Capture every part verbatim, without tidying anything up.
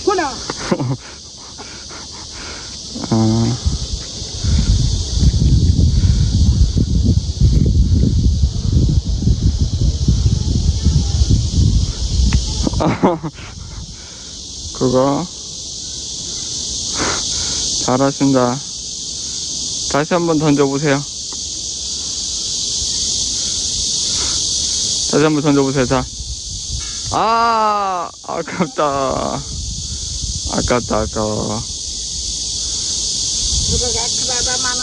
호나. 어. 그거 잘하신다. 다시 한번 던져보세요. 다시 한번 던져보세요. 자. 아, 아깝다. 아깝다, 아까워. 그러게 그러다마는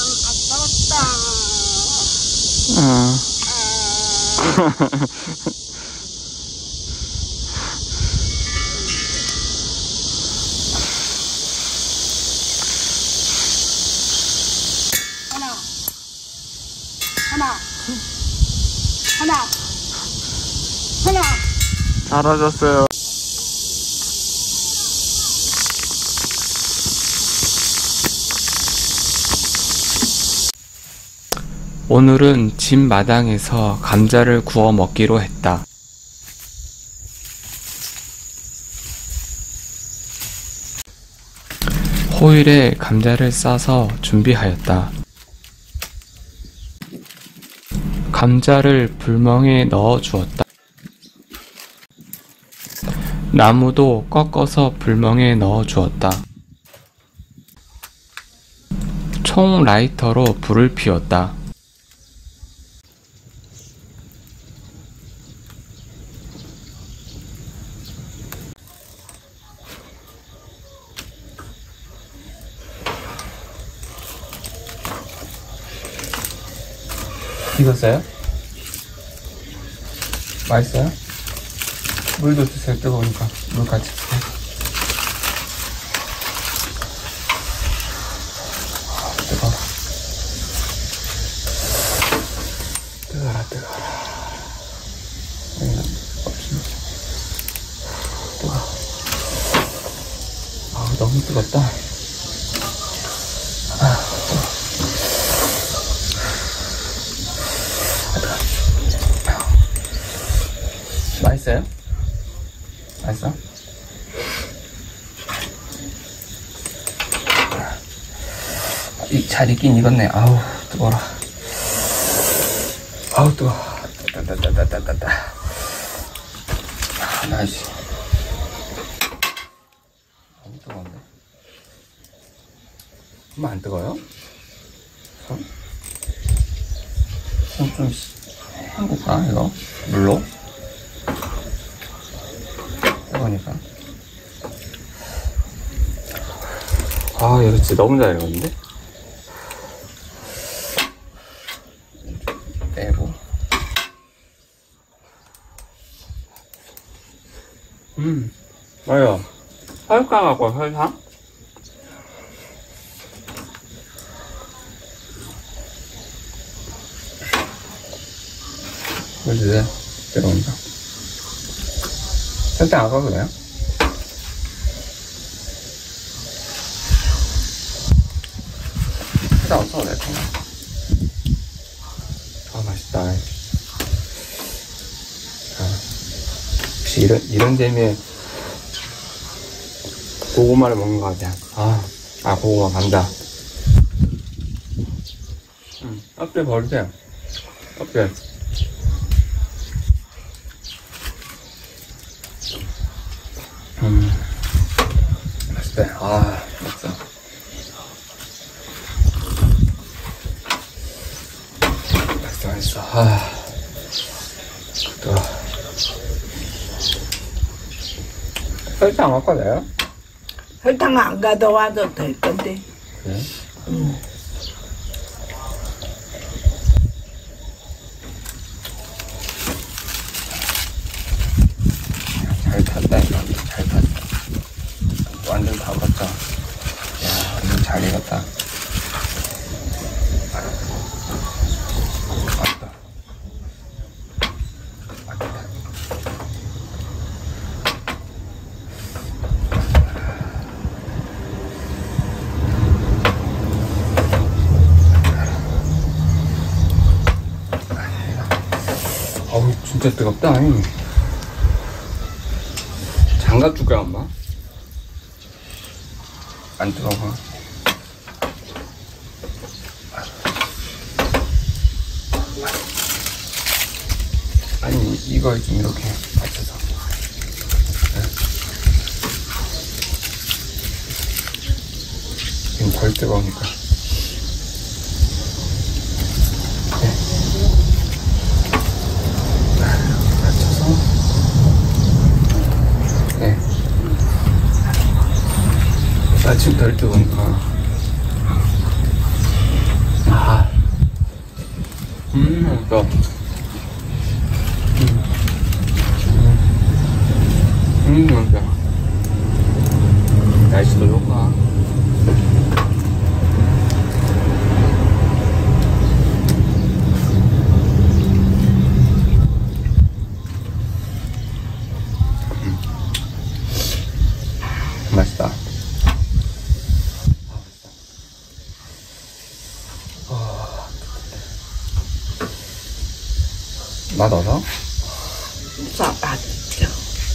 아까웠다. 아. 아. 하나, 하나, 하나. 잘하셨어요. 오늘은 집 마당에서 감자를 구워 먹기로 했다. 호일에 감자를 싸서 준비하였다. 감자를 불멍에 넣어 주었다. 나무도 꺾어서 불멍에 넣어 주었다. 총 라이터로 불을 피웠다. 익었어요? 맛있어요? 물도 드세요. 뜨거우니까 물 같이 드세요. 아, 뜨거워. 뜨거라 뜨거라. 여기는 없습니다. 뜨거워. 아, 너무 뜨겁다. 아, 맛있어요? 맛있어? 이, 잘 익긴 익었네. 아우, 뜨거워라. 아우, 뜨거워. 따따따따따따따. 아, 나이스. 너무 뜨거운데? 그럼 안 뜨거워요? 손? 손 좀 헹굴까, 이거? 물로? 뜨거우니까. 아, 이거 진짜 너무 잘 익었는데? 빼고. 음, 뭐요? 설탕 갖고 설탕? 물 주세요. 뜨거우니까. 설탕 안 가도 돼요? 설탕 없어도 돼, 그냥. 아, 맛있다. 아, 역시 이런, 이런 재미에 고구마를 먹는 거 같아. 아, 아, 고구마, 감자. 음, 껍질 버리세요. 껍질. 음, 맛있다. 아, 맛있어. 맛있어, 맛있어. 아, 또. 설탕 안 가져요? 설탕 안 가져와도 될 건데. 그래? 응. 잘 탔다, 이거. 잘 탔다. 완전 다 익었다. 야, 완전 잘 익었다. 맛있다. 맛있다. 어우, 진짜 뜨겁다. 장갑 줄까요, 엄마? 안 뜨거워. 아니, 이걸 좀 이렇게 맞춰서. 네. 지금 덜 뜨거우니까. 네. 맞춰서. 네. 나 지금 덜 뜨거우니까. 아. 음, 맛있다. 음, 맛있다. 날씨도 좋다. 음. 맛있다. 아, 맛있다. 아, 맛 어서? Sợ bạc kiểu.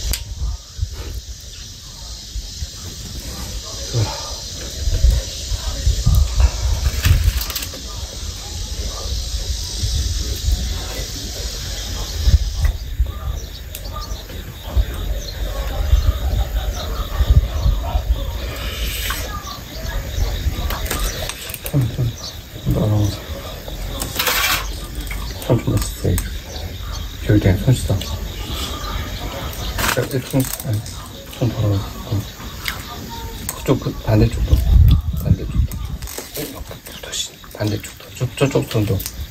손, 손, 넣어서. 손 좀 넣었어요. 비올 때 손 씻어. 이렇게 손, 아니, 손 더러워. 그쪽, 그, 반대쪽도. 반대쪽도. 다시, 반대쪽도. 저, 저쪽 손도.